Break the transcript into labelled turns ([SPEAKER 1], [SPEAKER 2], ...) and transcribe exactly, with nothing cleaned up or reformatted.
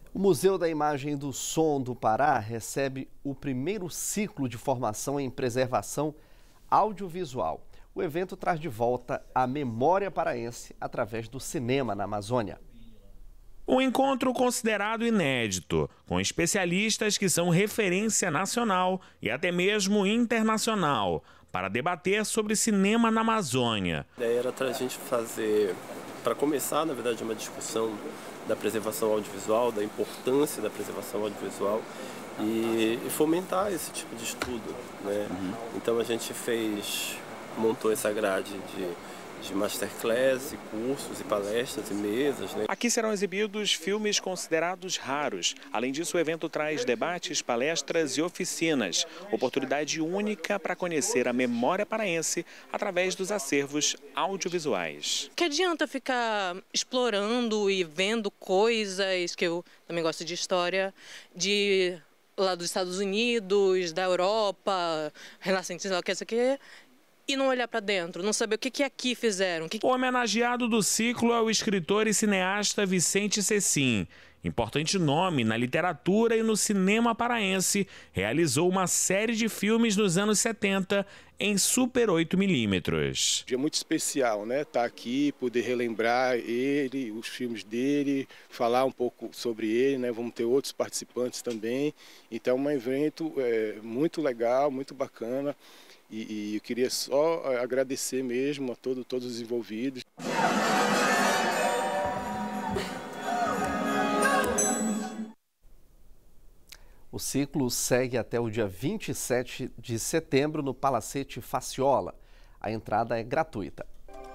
[SPEAKER 1] O Museu da Imagem do Som do Pará recebe o primeiro ciclo de formação em preservação audiovisual. O evento traz de volta a memória paraense através do cinema na Amazônia.
[SPEAKER 2] Um encontro considerado inédito, com especialistas que são referência nacional e até mesmo internacional, para debater sobre cinema na Amazônia.
[SPEAKER 3] A ideia era para a gente fazer, para começar, na verdade, uma discussão da preservação audiovisual, da importância da preservação audiovisual e, e fomentar esse tipo de estudo, né? Uhum. Então a gente fez, montou essa grade de de masterclass, cursos e palestras e mesas, né?
[SPEAKER 2] Aqui serão exibidos filmes considerados raros. Além disso, o evento traz debates, palestras e oficinas. Oportunidade única para conhecer a memória paraense através dos acervos audiovisuais.
[SPEAKER 4] Que adianta ficar explorando e vendo coisas, que eu também gosto de história, de lá dos Estados Unidos, da Europa, renascentismo, o que é isso aqui, e não olhar para dentro, não saber o que que aqui fizeram. O, que que...
[SPEAKER 2] o homenageado do ciclo é o escritor e cineasta Vicente Cecim. Importante nome na literatura e no cinema paraense, realizou uma série de filmes nos anos setenta em Super oito milímetros.
[SPEAKER 5] Dia muito especial, né? Estar aqui, poder relembrar ele, os filmes dele, falar um pouco sobre ele, né? Vamos ter outros participantes também. Então, é um evento é, muito legal, muito bacana. E, e eu queria só agradecer mesmo a todo, todos os envolvidos.
[SPEAKER 1] O ciclo segue até o dia vinte e sete de setembro no Palacete Faciola. A entrada é gratuita.